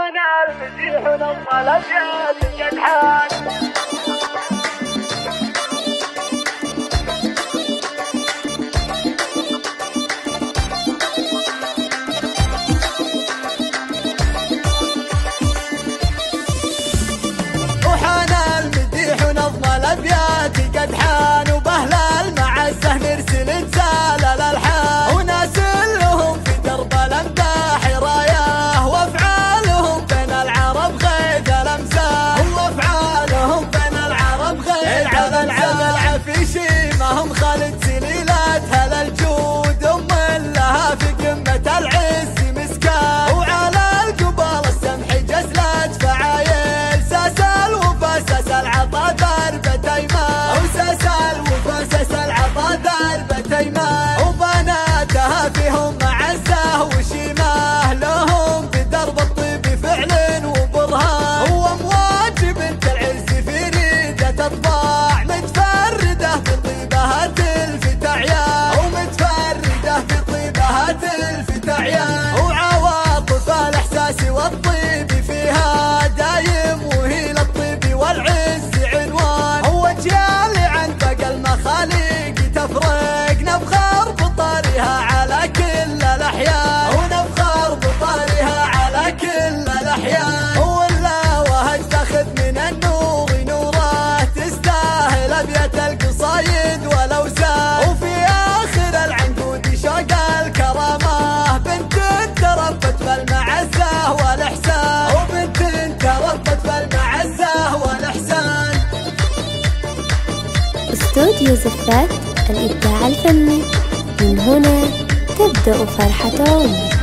وانا المسيح نظم الابيات الجدحان. قدحان وبهلال مع السهم يرسل رسالة للألحان، وناس لهم في درب الأمداح راياه، وأفعالهم بين العرب غيث الأمثال، وأفعالهم بين العرب غيث الأمثال. العفيشي ما هم خالد سليلاتها للجود، أم لها في قمة العز مسكان، وعلى القبال السمح جزلت فعايل، ساس الوفا ساس العطا ضربة أيمان، وساس العطا ضربة أيمان، وبناتها فيهم معزة وشيماه، لهم بدرب الطيب فعل وبرهان، وأمواج بنت العز في ريدة الطاع، متفردة في طيبها تلفت عيان، ومتفردة في طيبها تلفت عيان، وعواطف الإحساس والطيب فيها دايم، وهي للطيب والعز عنوان، وأجيال عن بقى المخاليق تفرق، نفخر بطارها على كل الأحيان، ونفخر بطارها على كل الأحيان، ولا وهج تاخذ من النور نوره، تستاهل أبيات القصايد والأوزان، وفي آخر العنقود شوق الكرامة، بنت تربت بالمعزة والإحسان، وبنت تربت بالمعزة والإحسان. استوديو زفات، الإبداع الفني، من هنا تبدأ فرحة عمر.